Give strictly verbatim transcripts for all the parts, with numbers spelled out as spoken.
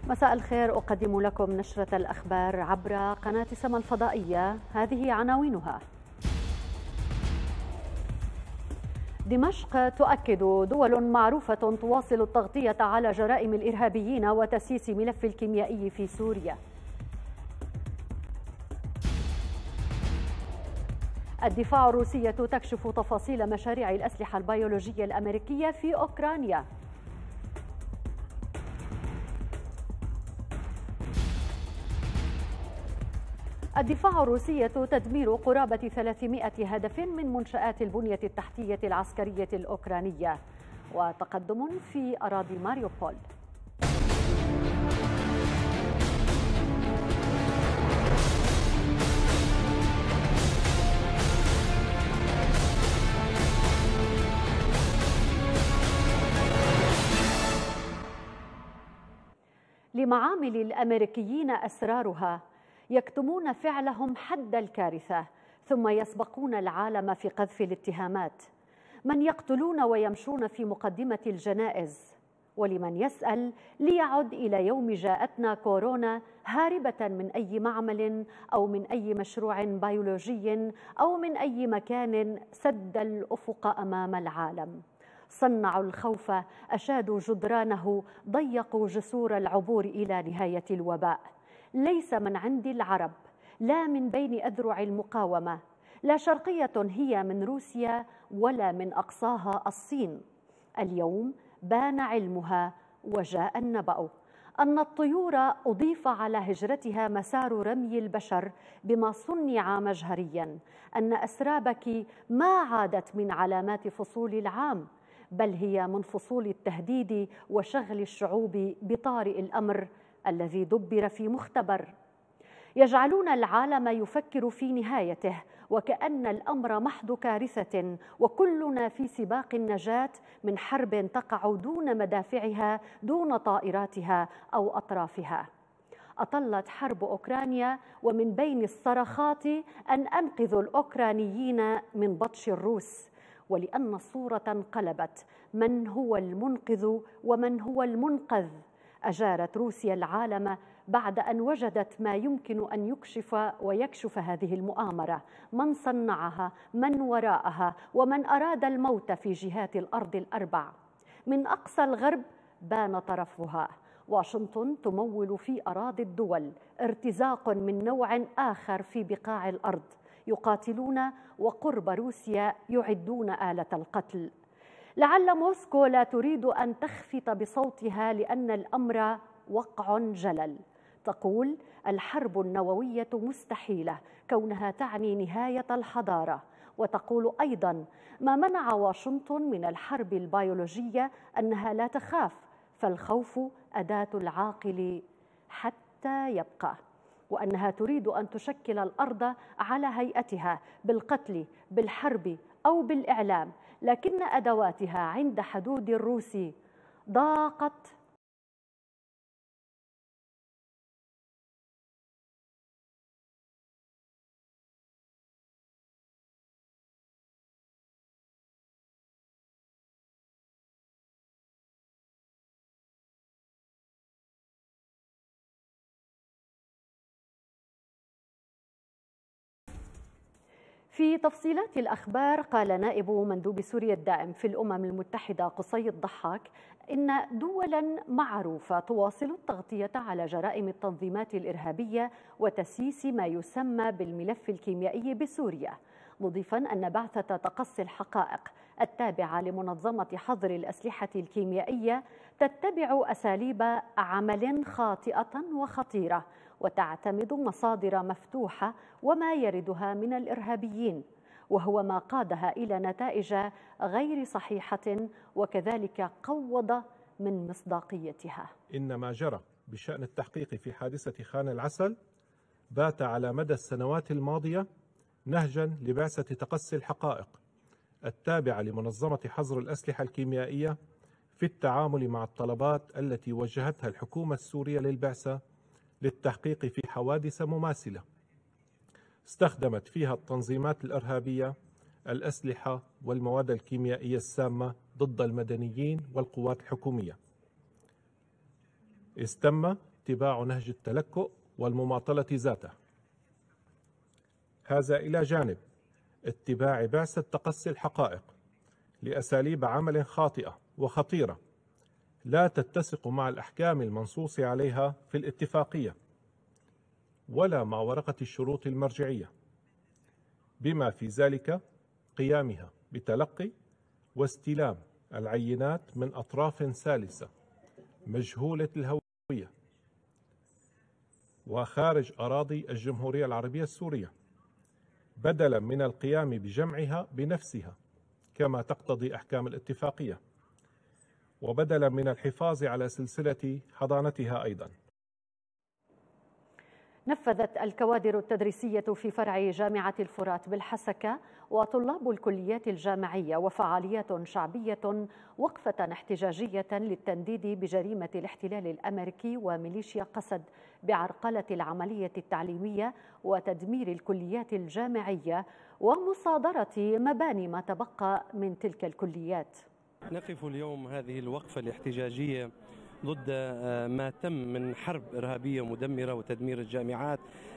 مساء الخير، أقدم لكم نشرة الأخبار عبر قناة سما الفضائية. هذه عناوينها: دمشق تؤكد دول معروفة تواصل التغطية على جرائم الإرهابيين وتسييس ملف الكيميائي في سوريا. الدفاع الروسية تكشف تفاصيل مشاريع الأسلحة البيولوجية الأمريكية في أوكرانيا. الدفاع الروسية تدمير قرابة ثلاثمائة هدف من منشآت البنية التحتية العسكرية الأوكرانية. وتقدم في أراضي ماريوبول. لمعامل الأمريكيين أسرارها، يكتمون فعلهم حد الكارثة ثم يسبقون العالم في قذف الاتهامات. من يقتلون ويمشون في مقدمة الجنائز، ولمن يسأل ليعد إلى يوم جاءتنا كورونا هاربة من أي معمل أو من أي مشروع بيولوجي أو من أي مكان سد الأفق أمام العالم. صنعوا الخوف، أشادوا جدرانه، ضيقوا جسور العبور إلى نهاية الوباء. ليس من عند العرب، لا من بين أذرع المقاومة، لا شرقية هي من روسيا ولا من أقصاها الصين. اليوم بان علمها وجاء النبأ أن الطيور أضيف على هجرتها مسار رمي البشر بما صنع مجهريا، أن أسرابك ما عادت من علامات فصول العام، بل هي من فصول التهديد وشغل الشعوب بطارئ الأمر الذي دبر في مختبر. يجعلون العالم يفكر في نهايته وكأن الأمر محض كارثة، وكلنا في سباق النجاة من حرب تقع دون مدافعها، دون طائراتها أو أطرافها. أطلت حرب أوكرانيا ومن بين الصرخات أن أنقذوا الأوكرانيين من بطش الروس، ولأن الصورة انقلبت، من هو المنقذ ومن هو المنقذ. أجارت روسيا العالم بعد أن وجدت ما يمكن أن يكشف ويكشف هذه المؤامرة، من صنعها، من وراءها، ومن أراد الموت في جهات الأرض الأربع. من أقصى الغرب بان طرفها، واشنطن تمول في أراضي الدول، ارتزاق من نوع آخر في بقاع الأرض. يقاتلون وقرب روسيا يعدون آلة القتل. لعل موسكو لا تريد أن تخفت بصوتها لأن الأمر وقع جلل. تقول الحرب النووية مستحيلة كونها تعني نهاية الحضارة، وتقول أيضا ما منع واشنطن من الحرب البيولوجية أنها لا تخاف، فالخوف أداة العاقل حتى يبقى، وأنها تريد أن تشكل الأرض على هيئتها بالقتل، بالحرب أو بالإعلام، لكن أدواتها عند حدود الروس ضاقت. في تفصيلات الأخبار، قال نائب مندوب سوريا الدائم في الأمم المتحدة قصي الضحاك إن دولا معروفة تواصل التغطية على جرائم التنظيمات الإرهابية وتسييس ما يسمى بالملف الكيميائي بسوريا، مضيفا أن بعثة تقصي الحقائق التابعة لمنظمة حظر الأسلحة الكيميائية تتبع أساليب عمل خاطئة وخطيرة، وتعتمد مصادر مفتوحة وما يردها من الإرهابيين، وهو ما قادها إلى نتائج غير صحيحة، وكذلك قوض من مصداقيتها. إن ما جرى بشأن التحقيق في حادثة خان العسل بات على مدى السنوات الماضية نهجا لبعثة تقصي الحقائق التابعة لمنظمة حظر الأسلحة الكيميائية في التعامل مع الطلبات التي وجهتها الحكومة السورية للبعثة للتحقيق في حوادث مماثلة استخدمت فيها التنظيمات الإرهابية الأسلحة والمواد الكيميائية السامة ضد المدنيين والقوات الحكومية. استم اتباع نهج التلكؤ والمماطلة ذاته. هذا إلى جانب اتباع بعثة تقصي الحقائق لأساليب عمل خاطئة وخطيرة لا تتسق مع الأحكام المنصوص عليها في الاتفاقية ولا مع ورقة الشروط المرجعية، بما في ذلك قيامها بتلقي واستلام العينات من أطراف ثالثة مجهولة الهوية وخارج أراضي الجمهورية العربية السورية، بدلا من القيام بجمعها بنفسها كما تقتضي أحكام الاتفاقية، وبدلا من الحفاظ على سلسلة حضانتها أيضا. نفذت الكوادر التدريسية في فرع جامعة الفرات بالحسكة وطلاب الكليات الجامعية وفعاليات شعبية وقفة احتجاجية للتنديد بجريمة الاحتلال الأمريكي وميليشيا قسد بعرقلة العملية التعليمية وتدمير الكليات الجامعية ومصادرة مباني ما تبقى من تلك الكليات. نقف اليوم هذه الوقفة الاحتجاجية ضد ما تم من حرب إرهابية مدمرة وتدمير الجامعات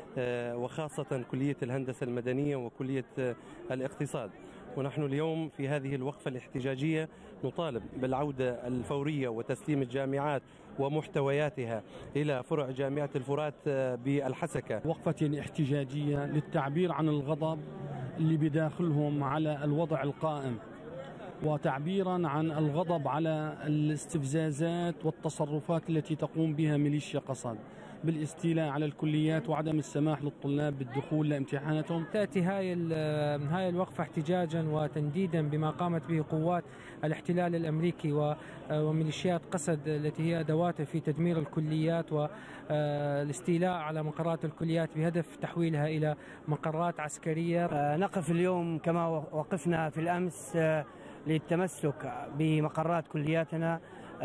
وخاصة كلية الهندسة المدنية وكلية الاقتصاد. ونحن اليوم في هذه الوقفة الاحتجاجية نطالب بالعودة الفورية وتسليم الجامعات ومحتوياتها إلى فرع جامعة الفرات بالحسكة. وقفة احتجاجية للتعبير عن الغضب اللي بداخلهم على الوضع القائم، وتعبيرا عن الغضب على الاستفزازات والتصرفات التي تقوم بها ميليشيا قسد بالاستيلاء على الكليات وعدم السماح للطلاب بالدخول لامتحاناتهم. تأتي هاي هاي الوقفة احتجاجا وتنديدا بما قامت به قوات الاحتلال الأمريكي وميليشيات قسد التي هي أدواته في تدمير الكليات والاستيلاء على مقرات الكليات بهدف تحويلها إلى مقرات عسكرية. نقف اليوم كما وقفنا في الأمس للتمسك بمقرات كلياتنا،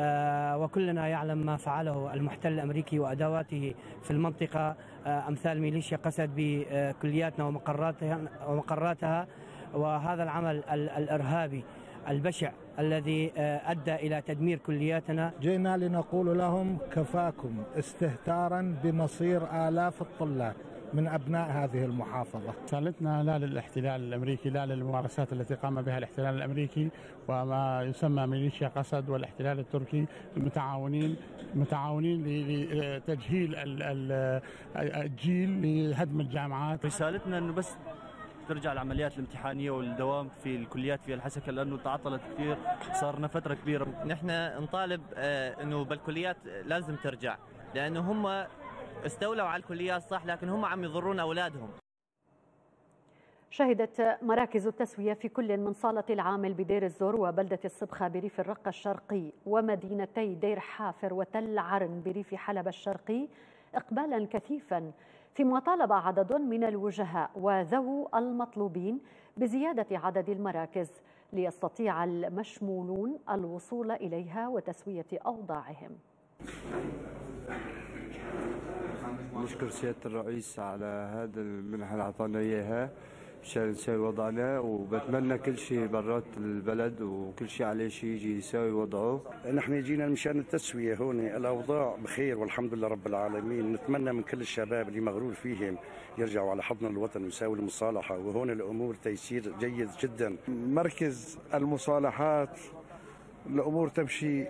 وكلنا يعلم ما فعله المحتل الأمريكي وأدواته في المنطقة أمثال ميليشيا قسد بكلياتنا ومقراتها ومقراتها وهذا العمل الإرهابي البشع الذي أدى إلى تدمير كلياتنا. جئنا لنقول لهم كفاكم استهتارا بمصير آلاف الطلاب من أبناء هذه المحافظة. رسالتنا لا للاحتلال الأمريكي، لا للممارسات التي قام بها الاحتلال الأمريكي وما يسمى ميليشيا قسد والاحتلال التركي المتعاونين متعاونين لتجهيل الجيل لهدم الجامعات. رسالتنا أنه بس ترجع العمليات الامتحانية والدوام في الكليات في الحسكة لأنه تعطلت كثير، صار لنا فترة كبيرة. نحن نطالب أنه بالكليات لازم ترجع، لأنه هم استولوا على الكليات صح، لكن هم عم يضرون أولادهم. شهدت مراكز التسوية في كل من صالة العامل بدير الزور وبلدة الصبخة بريف الرقة الشرقي ومدينتي دير حافر وتل عرن بريف حلب الشرقي إقبالا كثيفا، فيما طالب عدد من الوجهاء وذو المطلوبين بزيادة عدد المراكز ليستطيع المشمولون الوصول إليها وتسوية أوضاعهم. نشكر سيادة الرئيس على هذا المنحة اللي أعطانا إياها مشان نساوي وضعنا، وبتمنى كل شيء برات البلد وكل شيء عليه شيء يجي يساوي وضعه. نحن جينا مشان التسوية هون، الأوضاع بخير والحمد لله رب العالمين. نتمنى من كل الشباب اللي مغرور فيهم يرجعوا على حضن الوطن ويساوي المصالحة، وهون الأمور تيسير جيد جدا. مركز المصالحات الأمور تمشي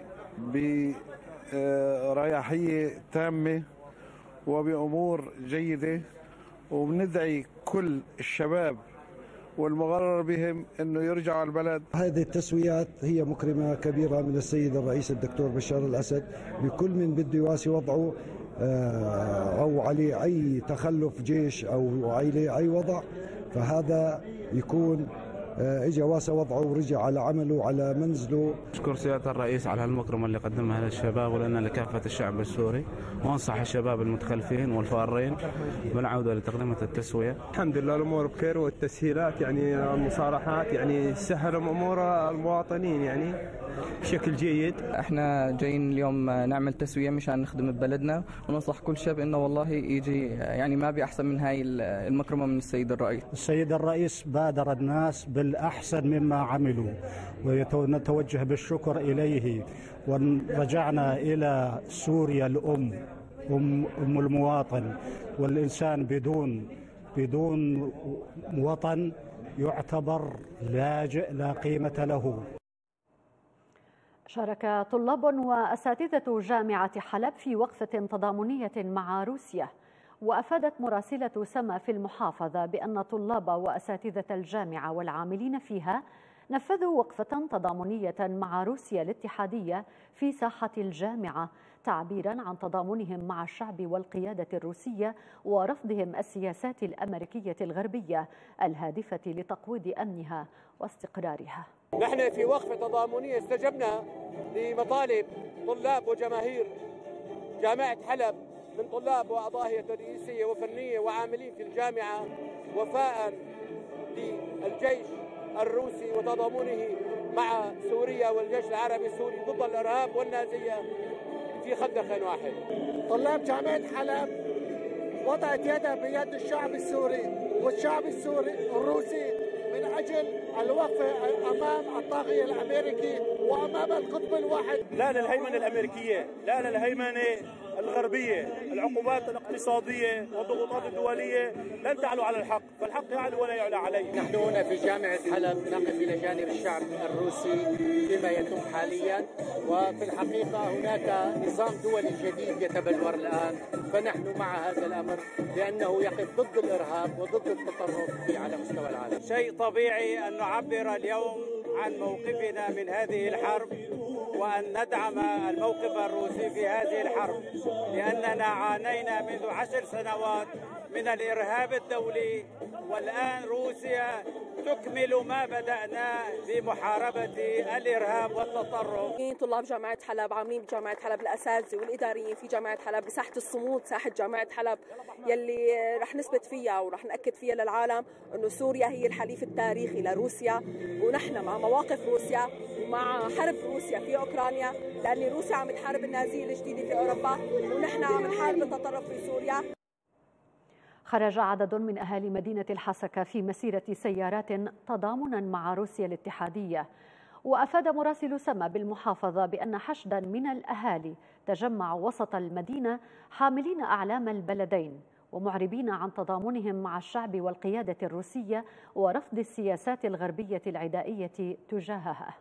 برياحية تامة وبأمور جيدة، وبندعي كل الشباب والمغرر بهم أنه يرجعوا على البلد. هذه التسويات هي مكرمة كبيرة من السيد الرئيس الدكتور بشار الأسد بكل من بده يواسي وضعه أو عليه أي تخلف جيش أو عليه أي وضع، فهذا يكون اجى واسى وضعه ورجع على عمله وعلى منزله. اشكر سيادة الرئيس على هالمكرمة اللي قدمها للشباب ولنا لكافة الشعب السوري، وانصح الشباب المتخلفين والفارين بالعودة لتقدمة التسوية. الحمد لله الامور بخير، والتسهيلات يعني المصالحات يعني سهل امور المواطنين يعني بشكل جيد. احنا جايين اليوم نعمل تسوية مشان نخدم بلدنا، وننصح كل شاب انه والله يجي يعني ما بأحسن من هاي المكرمة من السيد الرئيس. السيد الرئيس بادر الناس بالأحسن مما عملوا ونتوجه بالشكر إليه، ورجعنا إلى سوريا الأم أم, أم المواطن، والإنسان بدون بدون وطن يعتبر لاجئ لا قيمة له. شارك طلاب وأساتذة جامعة حلب في وقفة تضامنية مع روسيا. وأفادت مراسلة سما في المحافظة بأن طلاب وأساتذة الجامعة والعاملين فيها نفذوا وقفة تضامنية مع روسيا الاتحادية في ساحة الجامعة، تعبيرا عن تضامنهم مع الشعب والقيادة الروسية ورفضهم السياسات الأمريكية الغربية الهادفة لتقويض أمنها واستقرارها. نحن في وقفة تضامنية استجبنا لمطالب طلاب وجماهير جامعة حلب من طلاب وأعضاء تدريسية وفنية وعاملين في الجامعة وفاء للجيش الروسي وتضامنه مع سوريا والجيش العربي السوري ضد الإرهاب والنازية في خندق واحد. طلاب جامعة حلب وضعت يدها بيد الشعب السوري والشعب السوري الروسي من أجل الوقفة أمام الطاغية الأمريكي وأمام القطب الواحد. لا للهيمنة الأمريكية، لا للهيمنة الغربية. العقوبات الاقتصادية والضغوطات الدولية لن تعلو على الحق، فالحق يعلو ولا يعلى عليه. نحن هنا في جامعة حلب نقف إلى جانب الشعب الروسي فيما يتم حاليا، وفي الحقيقة هناك نظام دولي جديد يتبلور الآن، فنحن مع هذا الأمر لأنه يقف ضد الإرهاب وضد التطرف على مستوى العالم. شيء طبيعي أن نعبر اليوم عن موقفنا من هذه الحرب، وأن ندعم الموقف الروسي في هذه الحرب، لأننا عانينا منذ عشر سنوات من الإرهاب الدولي، والآن روسيا تكمل ما بدأناه في محاربة الإرهاب والتطرف. طلاب جامعة حلب عاملين بجامعة حلب، الأساتذة والإداريين في جامعة حلب بساحة الصمود، ساحة جامعة حلب يلي رح نثبت فيها ورح نأكد فيها للعالم أنه سوريا هي الحليف التاريخي لروسيا، ونحن مع مواقف روسيا ومع حرب روسيا في أوكرانيا، لأن روسيا عم تحارب النازية الجديدة في أوروبا ونحن عم نحارب التطرف في سوريا. خرج عدد من أهالي مدينة الحسكة في مسيرة سيارات تضامنا مع روسيا الاتحادية. وأفاد مراسل سما بالمحافظة بأن حشدا من الأهالي تجمعوا وسط المدينة حاملين أعلام البلدين ومعربين عن تضامنهم مع الشعب والقيادة الروسية ورفض السياسات الغربية العدائية تجاهها.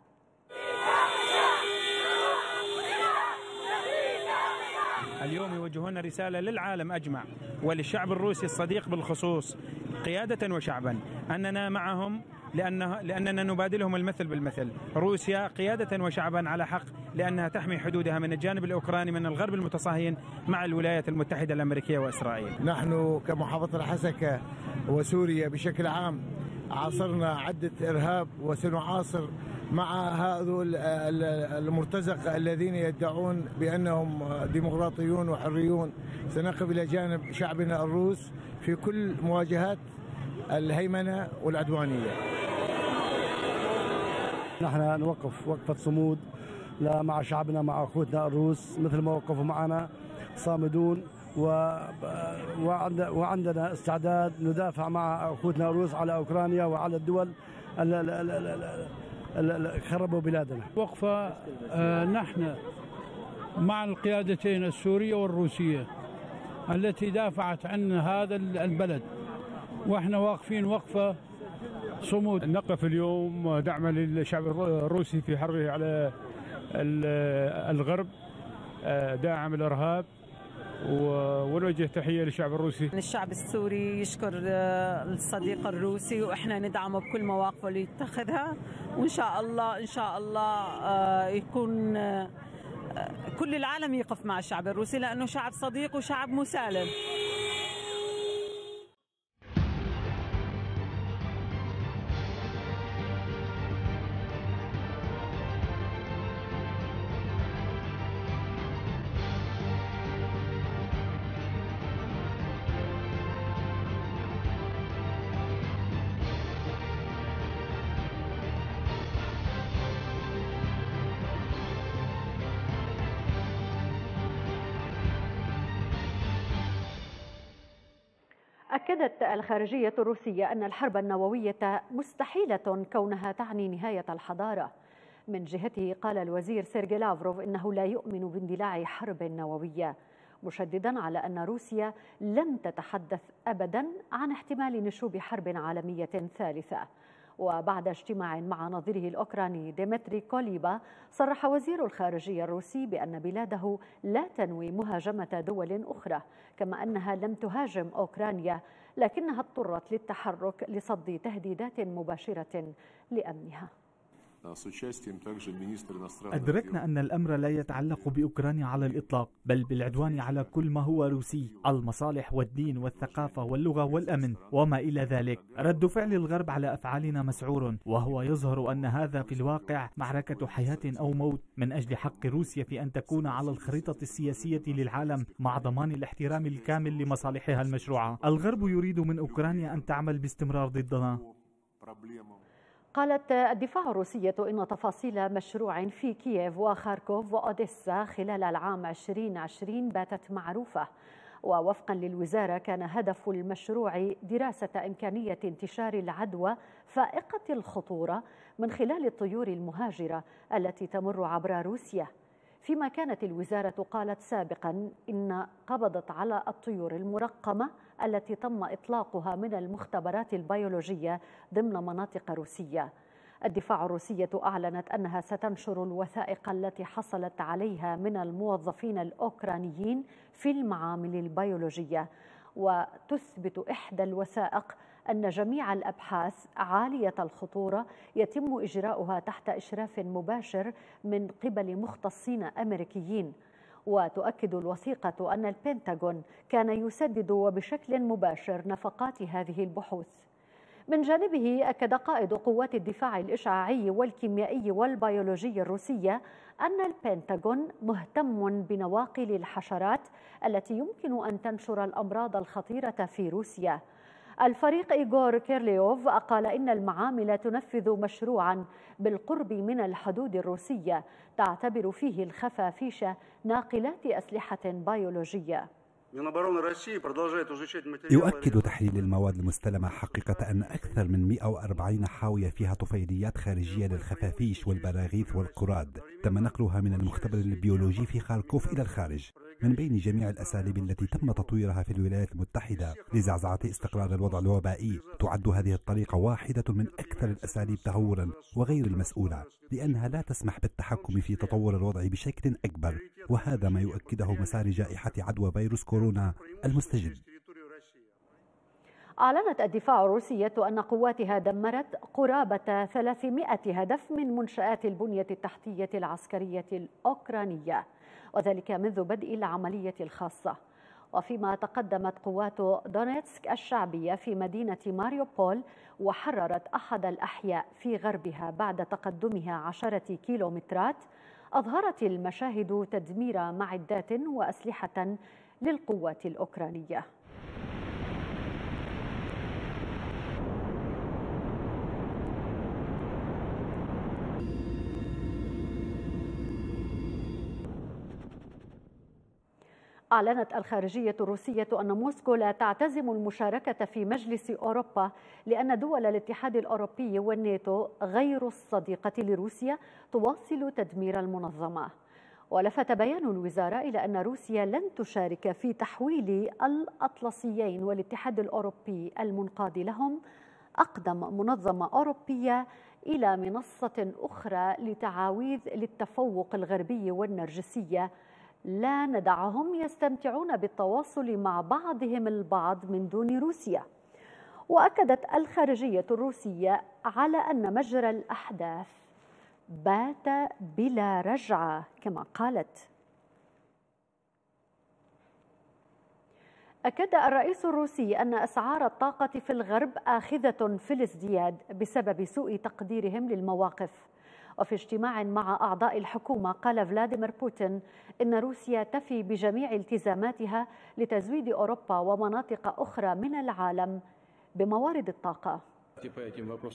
اليوم يوجهون رسالة للعالم أجمع وللشعب الروسي الصديق بالخصوص قيادة وشعبا أننا معهم، لأنه لأننا نبادلهم المثل بالمثل. روسيا قيادة وشعبا على حق، لأنها تحمي حدودها من الجانب الأوكراني من الغرب المتصهين مع الولايات المتحدة الأمريكية وإسرائيل. نحن كمحافظة الحسكة وسوريا بشكل عام عاصرنا عدة إرهاب وسنعاصر مع هذول المرتزقة الذين يدعون بأنهم ديمقراطيون وحريون. سنقف إلى جانب شعبنا الروس في كل مواجهات الهيمنة والعدوانية. نحن نوقف وقفة صمود مع شعبنا مع أخوتنا الروس مثل ما وقفوا معنا، صامدون وعندنا استعداد ندافع مع أخوتنا الروس على أوكرانيا وعلى الدول اللي خربوا بلادنا. وقفة آه نحن مع القيادتين السورية والروسية التي دافعت عن هذا البلد، واحنا واقفين وقفة صمود. نقف اليوم دعما للشعب الروسي في حربه على الغرب داعم الإرهاب، ونوجه تحية للشعب الروسي. الشعب السوري يشكر الصديق الروسي، واحنا ندعمه بكل مواقفه اللي يتخذها، وان شاء الله ان شاء الله يكون كل العالم يقف مع الشعب الروسي، لانه شعب صديق وشعب مسالم. أكدت الخارجية الروسية أن الحرب النووية مستحيلة كونها تعني نهاية الحضارة. من جهته قال الوزير سيرجي لافروف إنه لا يؤمن باندلاع حرب نووية. مشددا على أن روسيا لن تتحدث أبدا عن احتمال نشوب حرب عالمية ثالثة. وبعد اجتماع مع نظيره الأوكراني ديمتري كوليبا، صرح وزير الخارجية الروسي بأن بلاده لا تنوي مهاجمة دول أخرى، كما أنها لم تهاجم أوكرانيا لكنها اضطرت للتحرك لصد تهديدات مباشرة لأمنها. أدركنا أن الأمر لا يتعلق بأوكرانيا على الإطلاق، بل بالعدوان على كل ما هو روسي، المصالح والدين والثقافة واللغة والأمن وما إلى ذلك. رد فعل الغرب على أفعالنا مسعور، وهو يظهر أن هذا في الواقع معركة حياة أو موت من أجل حق روسيا في أن تكون على الخريطة السياسية للعالم مع ضمان الاحترام الكامل لمصالحها المشروعة. الغرب يريد من أوكرانيا أن تعمل باستمرار ضدنا. قالت الدفاع الروسية إن تفاصيل مشروع في كييف وخاركوف وأوديسا خلال العام ألفين وعشرين باتت معروفة. ووفقا للوزارة كان هدف المشروع دراسة إمكانية انتشار العدوى فائقة الخطورة من خلال الطيور المهاجرة التي تمر عبر روسيا، فيما كانت الوزارة قالت سابقا إن قبضت على الطيور المرقمة التي تم إطلاقها من المختبرات البيولوجية ضمن مناطق روسية. الدفاع الروسية أعلنت أنها ستنشر الوثائق التي حصلت عليها من الموظفين الأوكرانيين في المعامل البيولوجية، وتثبت إحدى الوثائق أن جميع الأبحاث عالية الخطورة يتم إجراؤها تحت إشراف مباشر من قبل مختصين أمريكيين. وتؤكد الوثيقة أن البنتاغون كان يسدد وبشكل مباشر نفقات هذه البحوث. من جانبه أكد قائد قوات الدفاع الإشعاعي والكيميائي والبيولوجي الروسية أن البنتاغون مهتم بنواقل الحشرات التي يمكن أن تنشر الأمراض الخطيرة في روسيا. الفريق إيغور كيرليوف قال إن المعامل تنفذ مشروعا بالقرب من الحدود الروسية تعتبر فيه الخفافيش ناقلات أسلحة بيولوجية. يؤكد تحليل المواد المستلمة حقيقة أن أكثر من مئة وأربعين حاوية فيها طفيليات خارجية للخفافيش والبراغيث والقراد تم نقلها من المختبر البيولوجي في خاركوف إلى الخارج من بين جميع الأساليب التي تم تطويرها في الولايات المتحدة لزعزعة استقرار الوضع الوبائي. تعد هذه الطريقة واحدة من أكثر الأساليب تهورا وغير المسؤولة، لأنها لا تسمح بالتحكم في تطور الوضع بشكل أكبر، وهذا ما يؤكده مسار جائحة عدوى فيروس كورونا المستجد. أعلنت الدفاع الروسية أن قواتها دمرت قرابة ثلاثمائة هدف من منشآت البنية التحتية العسكرية الأوكرانية، وذلك منذ بدء العملية الخاصة. وفيما تقدمت قوات دونيتسك الشعبية في مدينة ماريوبول وحررت أحد الأحياء في غربها بعد تقدمها عشرة كيلومترات، أظهرت المشاهد تدمير معدات وأسلحة للقوات الأوكرانية. أعلنت الخارجية الروسية أن موسكو لا تعتزم المشاركة في مجلس أوروبا لأن دول الاتحاد الأوروبي والناتو غير الصديقة لروسيا تواصل تدمير المنظمة. ولفت بيان الوزارة إلى أن روسيا لن تشارك في تحويل الأطلسيين والاتحاد الأوروبي المنقاد لهم أقدم منظمة أوروبية إلى منصة أخرى لتعاويذ للتفوق الغربي والنرجسية، لا ندعهم يستمتعون بالتواصل مع بعضهم البعض من دون روسيا. وأكدت الخارجية الروسية على أن مجرى الأحداث بات بلا رجعة كما قالت. أكد الرئيس الروسي أن أسعار الطاقة في الغرب آخذة في الازدياد بسبب سوء تقديرهم للمواقف. وفي اجتماع مع أعضاء الحكومة قال فلاديمير بوتين إن روسيا تفي بجميع التزاماتها لتزويد أوروبا ومناطق أخرى من العالم بموارد الطاقة.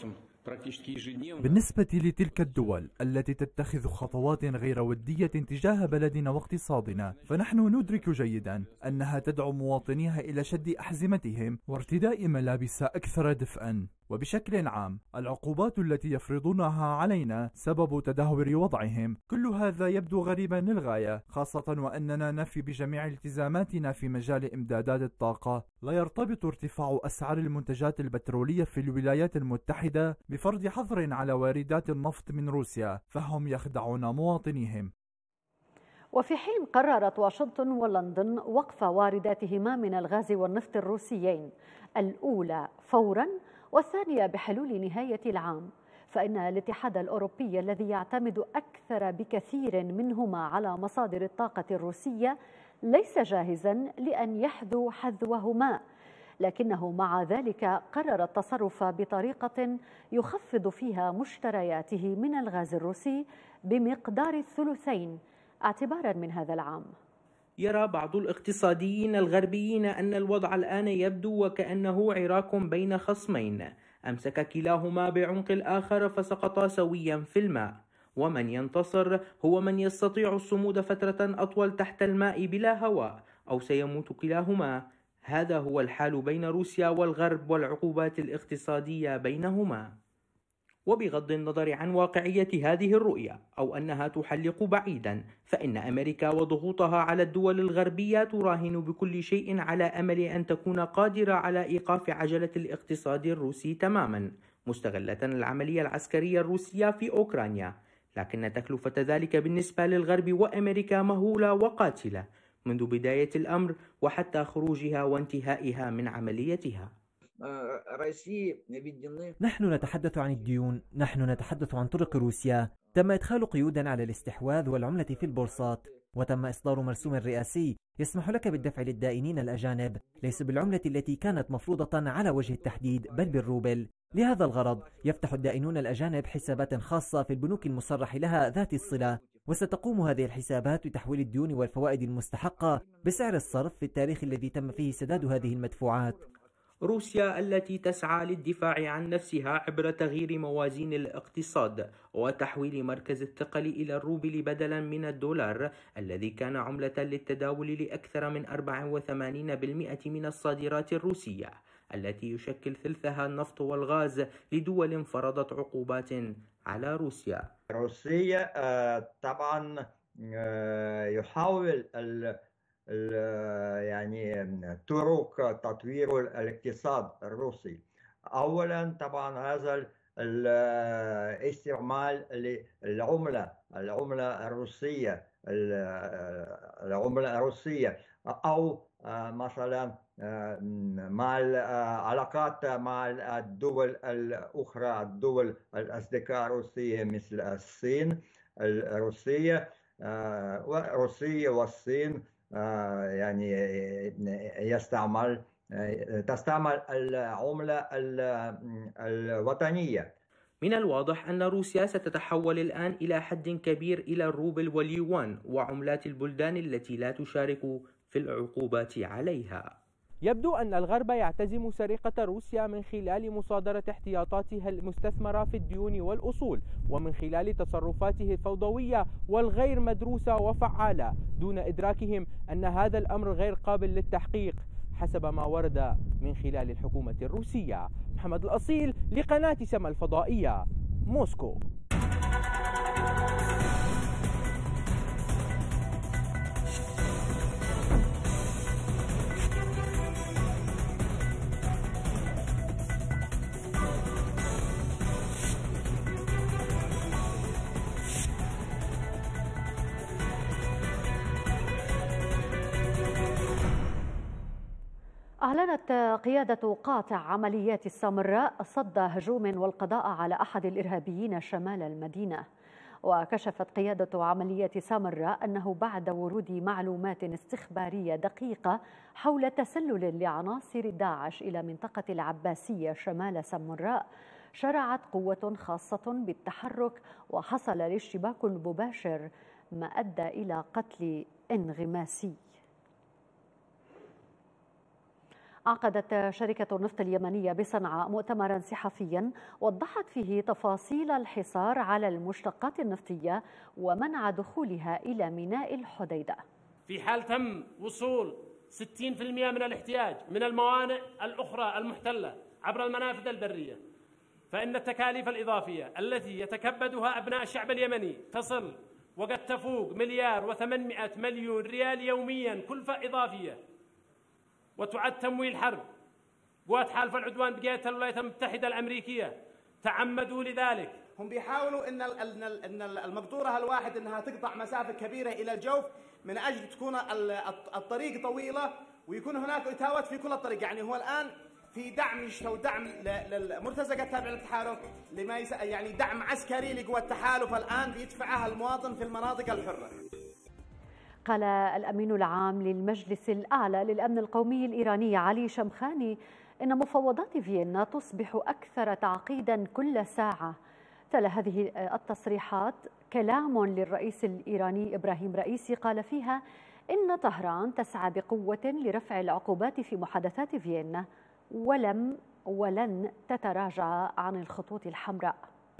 بالنسبة لتلك الدول التي تتخذ خطوات غير ودية تجاه بلدنا واقتصادنا، فنحن ندرك جيدا أنها تدعو مواطنيها إلى شد أحزمتهم وارتداء ملابس أكثر دفئا. وبشكل عام العقوبات التي يفرضونها علينا سبب تدهور وضعهم. كل هذا يبدو غريبا للغاية، خاصة وأننا نفي بجميع التزاماتنا في مجال إمدادات الطاقة. لا يرتبط ارتفاع أسعار المنتجات البترولية في الولايات المتحدة بفرض حظر على واردات النفط من روسيا، فهم يخدعون مواطنيهم. وفي حين قررت واشنطن ولندن وقف وارداتهما من الغاز والنفط الروسيين، الأولى فورا والثانية بحلول نهاية العام، فإن الاتحاد الأوروبي الذي يعتمد أكثر بكثير منهما على مصادر الطاقة الروسية ليس جاهزا لأن يحذو حذوهما، لكنه مع ذلك قرر التصرف بطريقة يخفض فيها مشترياته من الغاز الروسي بمقدار الثلثين اعتبارا من هذا العام. يرى بعض الاقتصاديين الغربيين أن الوضع الآن يبدو وكأنه عراك بين خصمين أمسك كلاهما بعنق الآخر فسقطا سويا في الماء، ومن ينتصر هو من يستطيع الصمود فترة أطول تحت الماء بلا هواء، أو سيموت كلاهما. هذا هو الحال بين روسيا والغرب والعقوبات الاقتصادية بينهما. وبغض النظر عن واقعية هذه الرؤية أو أنها تحلق بعيدا، فإن أمريكا وضغوطها على الدول الغربية تراهن بكل شيء على أمل أن تكون قادرة على إيقاف عجلة الاقتصاد الروسي تماما، مستغلة العملية العسكرية الروسية في أوكرانيا. لكن تكلفة ذلك بالنسبة للغرب وأمريكا مهولة وقاتلة منذ بداية الأمر وحتى خروجها وانتهائها من عمليتها. نحن نتحدث عن الديون، نحن نتحدث عن طرق روسيا. تم إدخال قيودا على الاستحواذ والعملة في البورصات، وتم إصدار مرسوم رئاسي يسمح لك بالدفع للدائنين الأجانب ليس بالعملة التي كانت مفروضة على وجه التحديد بل بالروبل. لهذا الغرض يفتح الدائنون الأجانب حسابات خاصة في البنوك المصرح لها ذات الصلة، وستقوم هذه الحسابات بتحويل الديون والفوائد المستحقة بسعر الصرف في التاريخ الذي تم فيه سداد هذه المدفوعات. روسيا التي تسعى للدفاع عن نفسها عبر تغيير موازين الاقتصاد وتحويل مركز الثقل إلى الروبل بدلا من الدولار الذي كان عملة للتداول لأكثر من أربعة وثمانين بالمئة من الصادرات الروسية، التي يشكل ثلثها النفط والغاز لدول فرضت عقوبات على روسيا. روسيا طبعا يحاول يعني طرق تطوير الاقتصاد الروسي. أولا طبعا هذا الاستعمال للعملة العملة الروسية العملة الروسية أو مثلا مع العلاقات مع الدول الأخرى، الدول الأصدقاء الروسية مثل الصين الروسية وروسيا والصين يعني يستعمل تستعمل العملة الوطنية. من الواضح أن روسيا ستتحول الآن إلى حد كبير إلى الروبل واليوان وعملات البلدان التي لا تشارك في العقوبات عليها. يبدو أن الغرب يعتزم سرقة روسيا من خلال مصادرة احتياطاتها المستثمرة في الديون والأصول، ومن خلال تصرفاته الفوضوية والغير مدروسة وفعالة دون إدراكهم أن هذا الأمر غير قابل للتحقيق حسب ما ورد من خلال الحكومة الروسية. محمد الأصيل لقناة سما الفضائية، موسكو. أعلنت قيادة قاطع عمليات السامراء صد هجوم والقضاء على أحد الإرهابيين شمال المدينة. وكشفت قيادة عمليات سامراء أنه بعد ورود معلومات استخبارية دقيقة حول تسلل لعناصر داعش إلى منطقة العباسية شمال سامراء، شرعت قوة خاصة بالتحرك وحصل الاشتباك المباشر ما أدى إلى قتل انغماسي. عقدت شركة النفط اليمنية بصنعاء مؤتمرا صحفيا وضحت فيه تفاصيل الحصار على المشتقات النفطية ومنع دخولها إلى ميناء الحديدة. في حال تم وصول ستين بالمئة من الاحتياج من الموانئ الأخرى المحتلة عبر المنافذ البرية، فإن التكاليف الإضافية التي يتكبدها أبناء الشعب اليمني تصل وقد تفوق مليار وثمانمائة مليون ريال يوميا كلفة إضافية، وتعد تمويل حرب. قوات حلف العدوان بقيادة الولايات المتحدة الأمريكية تعمدوا لذلك. هم بيحاولوا ان ان المقطوره الواحد انها تقطع مسافه كبيره الى الجوف من اجل تكون الطريق طويله ويكون هناك اتاوات في كل الطريق. يعني هو الان في دعم يشتو دعم للمرتزقه التابعه للتحالف لما يس... يعني دعم عسكري لقوى التحالف الان بيدفعها المواطن في المناطق الحره. قال الأمين العام للمجلس الأعلى للأمن القومي الإيراني علي شمخاني إن مفاوضات فيينا تصبح أكثر تعقيدا كل ساعة. تلا هذه التصريحات كلام للرئيس الإيراني إبراهيم رئيسي قال فيها إن طهران تسعى بقوة لرفع العقوبات في محادثات فيينا ولم ولن تتراجع عن الخطوط الحمراء.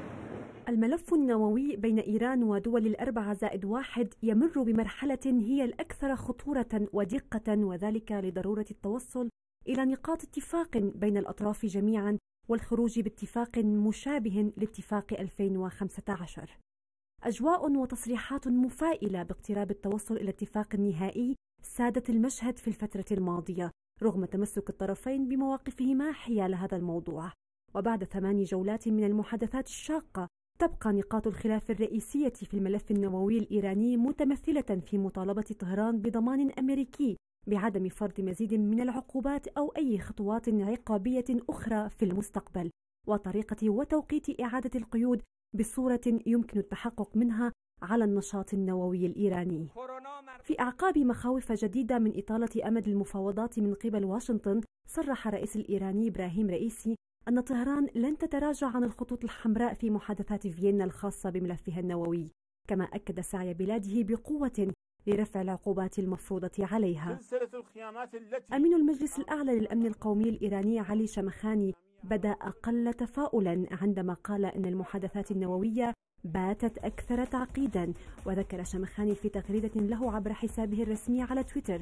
الملف النووي بين إيران ودول الأربعة زائد واحد يمر بمرحلة هي الأكثر خطورة ودقة، وذلك لضرورة التوصل إلى نقاط اتفاق بين الأطراف جميعا والخروج باتفاق مشابه لاتفاق ألفين وخمسة عشر. أجواء وتصريحات مفائلة باقتراب التوصل إلى اتفاق نهائي سادت المشهد في الفترة الماضية رغم تمسك الطرفين بمواقفهما حيال هذا الموضوع. وبعد ثمان جولات من المحادثات الشاقة تبقى نقاط الخلاف الرئيسية في الملف النووي الإيراني متمثلة في مطالبة طهران بضمان أمريكي بعدم فرض مزيد من العقوبات أو أي خطوات عقابية أخرى في المستقبل، وطريقة وتوقيت إعادة القيود بصورة يمكن التحقق منها على النشاط النووي الإيراني. في أعقاب مخاوف جديدة من إطالة أمد المفاوضات من قبل واشنطن، صرح الرئيس الإيراني إبراهيم رئيسي أن طهران لن تتراجع عن الخطوط الحمراء في محادثات فيينا الخاصة بملفها النووي، كما أكد سعي بلاده بقوة لرفع العقوبات المفروضة عليها. أمين المجلس الأعلى للأمن القومي الإيراني علي شمخاني بدأ أقل تفاؤلا عندما قال أن المحادثات النووية باتت أكثر تعقيدا. وذكر شمخاني في تغريدة له عبر حسابه الرسمي على تويتر: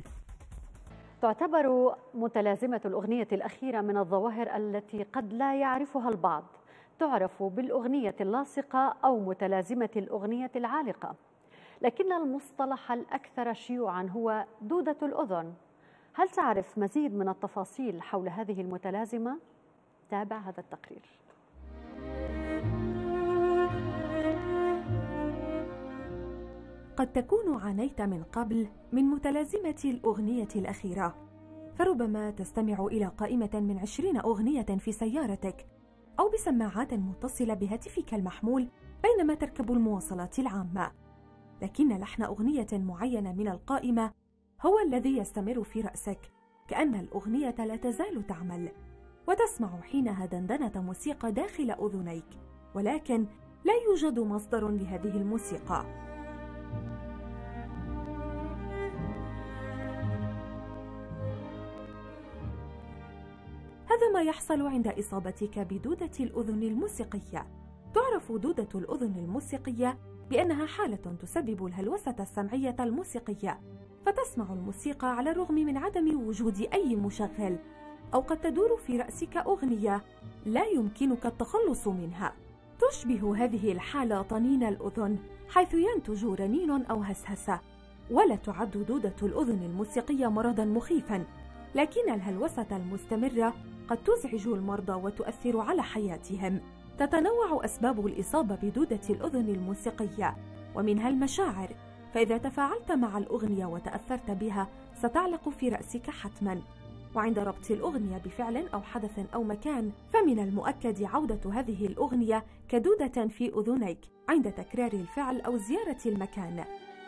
تعتبر متلازمة الأغنية الأخيرة من الظواهر التي قد لا يعرفها البعض، تعرف بالأغنية اللاصقة أو متلازمة الأغنية العالقة، لكن المصطلح الأكثر شيوعا هو دودة الأذن. هل تعرف مزيد من التفاصيل حول هذه المتلازمة؟ تابع هذا التقرير. قد تكون عانيت من قبل من متلازمة الأغنية الأخيرة، فربما تستمع إلى قائمة من عشرين أغنية في سيارتك أو بسماعات متصلة بهاتفك المحمول بينما تركب المواصلات العامة، لكن لحن أغنية معينة من القائمة هو الذي يستمر في رأسك، كأن الأغنية لا تزال تعمل، وتسمع حينها دندنة موسيقى داخل أذنيك، ولكن لا يوجد مصدر لهذه الموسيقى. هذا ما يحصل عند إصابتك بدودة الأذن الموسيقية. تعرف دودة الأذن الموسيقية بأنها حالة تسبب الهلوسة السمعية الموسيقية، فتسمع الموسيقى على الرغم من عدم وجود أي مشغل، أو قد تدور في رأسك أغنية لا يمكنك التخلص منها. تشبه هذه الحالة طنين الأذن، حيث ينتج رنين أو هسهسة، ولا تعد دودة الأذن الموسيقية مرضا مخيفا، لكن الهلوسة المستمرة قد تزعج المرضى وتؤثر على حياتهم. تتنوع أسباب الإصابة بدودة الأذن الموسيقية، ومنها المشاعر، فإذا تفاعلت مع الأغنية وتأثرت بها ستعلق في رأسك حتما. وعند ربط الأغنية بفعل أو حدث أو مكان، فمن المؤكد عودة هذه الأغنية كدودة في أذنيك عند تكرار الفعل أو زيارة المكان.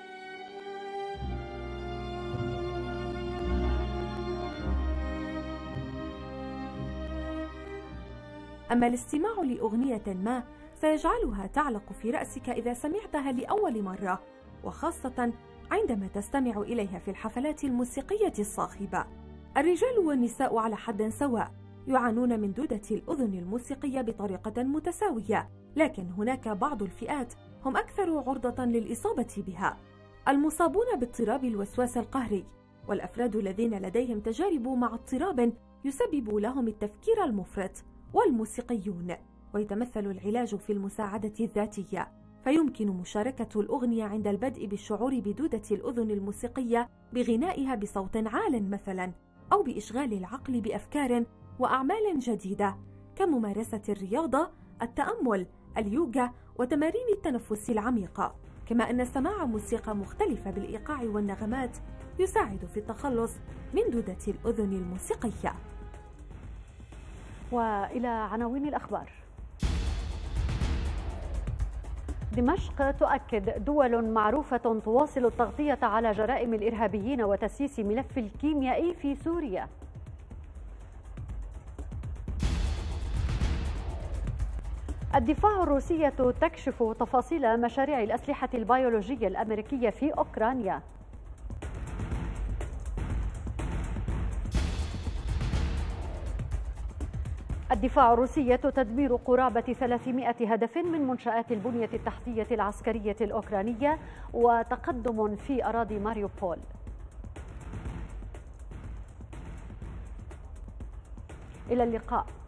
أما الاستماع لأغنية ما سيجعلها تعلق في رأسك إذا سمعتها لأول مرة، وخاصة عندما تستمع إليها في الحفلات الموسيقية الصاخبة. الرجال والنساء على حد سواء يعانون من دودة الأذن الموسيقية بطريقة متساوية، لكن هناك بعض الفئات هم أكثر عرضة للإصابة بها. المصابون باضطراب الوسواس القهري، والأفراد الذين لديهم تجارب مع اضطراب يسبب لهم التفكير المفرط، والموسيقيون. ويتمثل العلاج في المساعدة الذاتية، فيمكن مشاركة الأغنية عند البدء بالشعور بدودة الأذن الموسيقية بغنائها بصوت عال مثلا، أو بإشغال العقل بأفكار وأعمال جديدة كممارسة الرياضة، التأمل، اليوغا، وتمارين التنفس العميقة. كما أن سماع موسيقى مختلفة بالإيقاع والنغمات يساعد في التخلص من دودة الأذن الموسيقية. وإلى عناوين الأخبار. دمشق تؤكد دول معروفة تواصل التغطية على جرائم الإرهابيين وتسييس ملف الكيميائي في سوريا. الدفاع الروسية تكشف تفاصيل مشاريع الأسلحة البيولوجية الأمريكية في أوكرانيا. الدفاع الروسي تدمير قرابة ثلاثمائة هدف من منشآت البنية التحتية العسكرية الأوكرانية وتقدم في أراضي ماريوبول. إلى اللقاء.